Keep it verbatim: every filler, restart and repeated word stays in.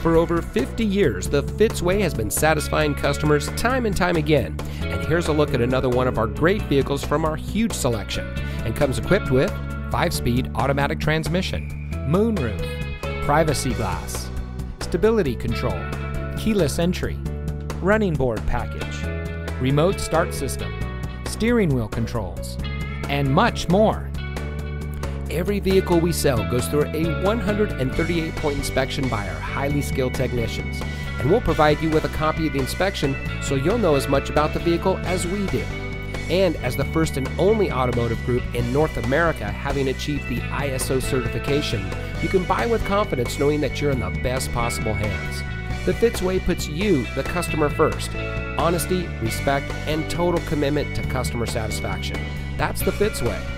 For over fifty years, the Fitzway has been satisfying customers time and time again. And here's a look at another one of our great vehicles from our huge selection, and comes equipped with five-speed automatic transmission, moonroof, privacy glass, stability control, keyless entry, running board package, remote start system, steering wheel controls, and much more. Every vehicle we sell goes through a one hundred thirty-eight point inspection by our highly skilled technicians, and we'll provide you with a copy of the inspection so you'll know as much about the vehicle as we do. And as the first and only automotive group in North America having achieved the I S O certification, you can buy with confidence knowing that you're in the best possible hands. The Fitzway puts you, the customer, first. Honesty, respect, and total commitment to customer satisfaction. That's the Fitzway.